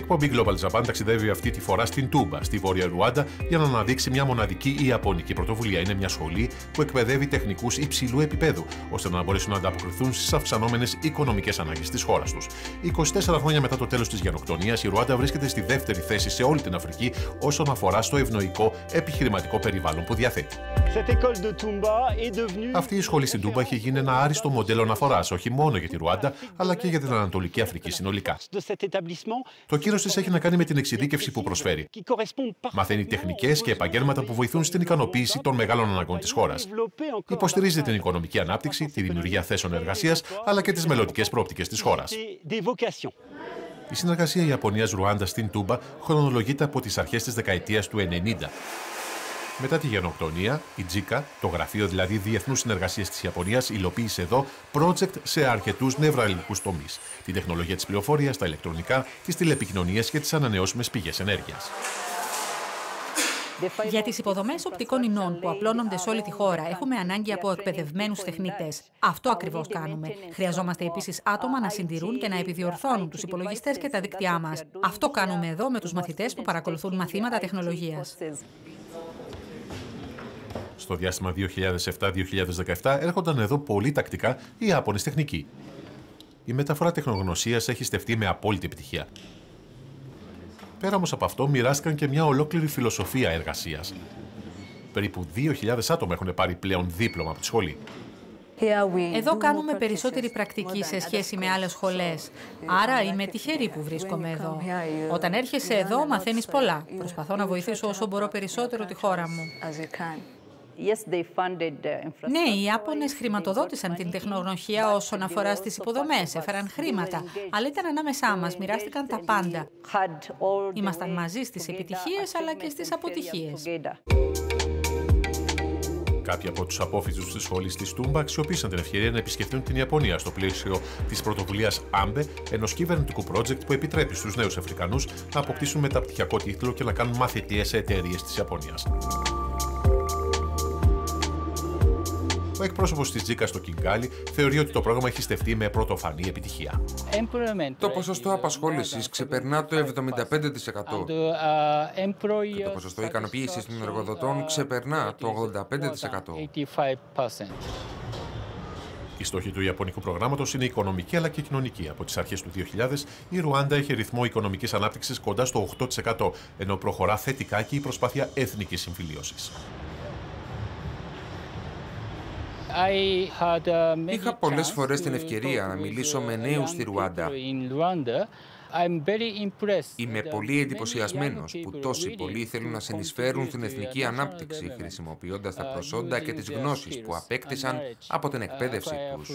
εκπομπή Global Japan ταξιδεύει αυτή τη φορά στην Τούμπα, στη Βόρεια Ρουάντα, για να αναδείξει μια μοναδική ιαπωνική πρωτοβουλία. Είναι μια σχολή που εκπαιδεύει τεχνικούς υψηλού επίπεδου, ώστε να μπορέσουν να ανταποκριθούν στις αυξανόμενες οικονομικές ανάγκες της χώρας τους. 24 χρόνια μετά το τέλος της γενοκτονίας, η Ρουάντα βρίσκεται στη δεύτερη θέση σε όλη την Αφρική όσον αφορά στο ευνοϊκό επιχειρηματικό περιβάλλον που διαθέτει. Αυτή η σχολή στην Τούμπα έχει γίνει ένα άριστο μοντέλο αναφοράς, όχι μόνο για τη Ρουάντα, αλλά και για την Ανατολική Αφρική συνολικά. Το κύρος της έχει να κάνει με την εξειδίκευση που προσφέρει. Μαθαίνει τεχνικές και επαγγέλματα που βοηθούν στην ικανοποίηση των μεγάλων αναγκών της χώρας. Υποστηρίζει την οικονομική ανάπτυξη, τη δημιουργία θέσεων εργασίας, αλλά και τις μελλοντικές προοπτικές της χώρας. Η συνεργασία Ιαπωνίας-Ρουάντας στην Τούμπα χρονολογείται από τις αρχές της δεκαετίας του 90. Μετά τη γενοκτονία, η JICA, το γραφείο δηλαδή Διεθνούς Συνεργασίας της Ιαπωνίας, υλοποίησε εδώ project σε αρκετούς νευραλγικούς τομείς. Την τεχνολογία της πληροφορίας, τα ηλεκτρονικά, τις τηλεπικοινωνίες και τις ανανεώσιμες πηγές ενέργειας. Για τις υποδομές οπτικών ινών που απλώνονται σε όλη τη χώρα, έχουμε ανάγκη από εκπαιδευμένους τεχνίτες. Αυτό ακριβώς κάνουμε. Χρειαζόμαστε επίσης άτομα να συντηρούν και να επιδιορθώνουν τους υπολογιστές και τα δίκτυά μας. Αυτό κάνουμε εδώ με τους μαθητές που παρακολουθούν μαθήματα τεχνολογίας. Στο διάστημα 2007-2017 έρχονταν εδώ πολύ τακτικά οι Ιάπωνες τεχνικοί. Η μεταφορά τεχνογνωσίας έχει στεφτεί με απόλυτη επιτυχία. Πέρα όμως από αυτό, μοιράστηκαν και μια ολόκληρη φιλοσοφία εργασίας. Περίπου 2.000 άτομα έχουν πάρει πλέον δίπλωμα από τη σχολή. Εδώ κάνουμε περισσότερη πρακτική σε σχέση με άλλες σχολές. Άρα είμαι τυχερή που βρίσκομαι εδώ. Όταν έρχεσαι εδώ, μαθαίνεις πολλά. Προσπαθώ να βοηθήσω όσο μπορώ περισσότερο τη χώρα μου. Ναι, οι Ιάπωνες χρηματοδότησαν την τεχνογνωσία όσον αφορά στις υποδομές, έφεραν χρήματα, αλλά ήταν ανάμεσά μας, μοιράστηκαν τα πάντα. Ήμασταν μαζί στις επιτυχίες αλλά και στις αποτυχίες. Κάποιοι από τους απόφοιτους της σχολής της Τούμπα αξιοποίησαν την ευκαιρία να επισκεφθούν την Ιαπωνία στο πλαίσιο της πρωτοβουλίας AMBE, ενός κυβερνητικού project που επιτρέπει στους νέους Αφρικανούς να αποκτήσουν μεταπτυχιακό τίτλο και να κάνουν μαθητείες σε εταιρείες της Ιαπωνίας. Ο εκπρόσωπος της JICA στο Κιγκάλι θεωρεί ότι το πρόγραμμα έχει στεφτεί με πρωτοφανή επιτυχία. Το ποσοστό απασχόλησης ξεπερνά το 75% και το ποσοστό ικανοποίησης των εργοδοτών ξεπερνά το 85%. Η στόχη του Ιαπωνικού προγράμματος είναι οικονομική αλλά και κοινωνική. Από τις αρχές του 2000, η Ρουάντα έχει ρυθμό οικονομικής ανάπτυξης κοντά στο 8%, ενώ προχωρά θετικά και η προσπάθεια εθνικής συμφιλίωσης. Είχα πολλές φορές την ευκαιρία να μιλήσω με νέους στη Ρουάντα. Είμαι πολύ εντυπωσιασμένος που τόσοι πολλοί θέλουν να συνεισφέρουν στην εθνική ανάπτυξη, χρησιμοποιώντας τα προσόντα και τις γνώσεις που απέκτησαν από την εκπαίδευση τους.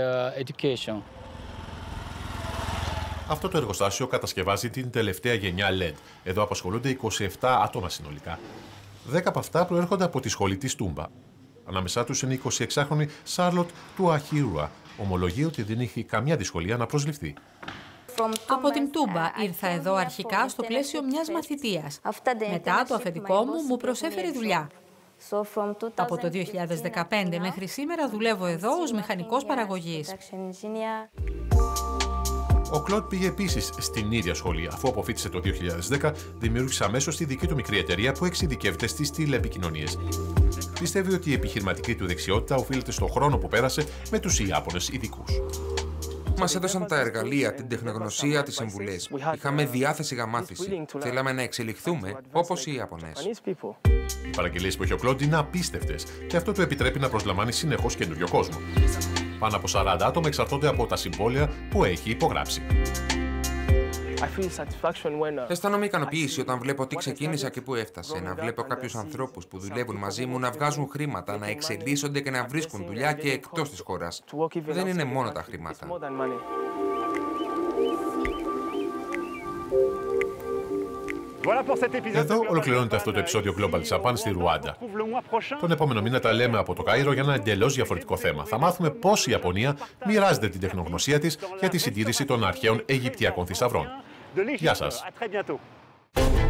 Αυτό το εργοστάσιο κατασκευάζει την τελευταία γενιά LED. Εδώ απασχολούνται 27 άτομα συνολικά. 10 από αυτά προέρχονται από τη σχολή της Τούμπα. Ανάμεσά τους είναι η 26χρονη Σάρλοτ του Αχίρουα. Ομολογεί ότι δεν είχε καμιά δυσκολία να προσληφθεί. Από την Τούμπα ήρθα εδώ αρχικά στο πλαίσιο μιας μαθητείας. Μετά το αφεντικό μου προσέφερε δουλειά. Από το 2015 μέχρι σήμερα δουλεύω εδώ ως μηχανικός παραγωγής. Ο Κλοντ πήγε επίσης στην ίδια σχολή. Αφού αποφοίτησε το 2010, δημιούργησε αμέσως τη δική του μικρή εταιρεία που εξειδικεύεται στις τηλεπικοινωνίες. Πιστεύει ότι η επιχειρηματική του δεξιότητα οφείλεται στον χρόνο που πέρασε με τους Ιάπωνες ειδικούς. Μας έδωσαν τα εργαλεία, την τεχνογνωσία, τις συμβουλές. Είχαμε διάθεση για μάθηση. Θέλαμε να εξελιχθούμε όπως οι Ιάπωνες. Οι παραγγελίες που έχει ο Κλοντ είναι απίστευτες και αυτό του επιτρέπει να προσλαμβάνει συνεχώς καινούριο κόσμο. Πάνω από 40 άτομα εξαρτώνται από τα συμβόλαια που έχει υπογράψει. Αισθάνομαι ικανοποίηση όταν βλέπω τι ξεκίνησα και πού έφτασε. Να βλέπω κάποιους ανθρώπους που δουλεύουν μαζί μου να βγάζουν χρήματα, να εξελίσσονται και να βρίσκουν δουλειά και εκτός της χώρας. Δεν είναι μόνο τα χρήματα. Εδώ ολοκληρώνεται αυτό το επεισόδιο Global Japan στη Ρουάντα. Τον επόμενο μήνα τα λέμε από το Κάιρο για ένα εντελώς διαφορετικό θέμα. Θα μάθουμε πώς η Ιαπωνία μοιράζεται την τεχνογνωσία της για τη συντήρηση των αρχαίων Αιγυπτιακών θησαυρών. Γεια σας!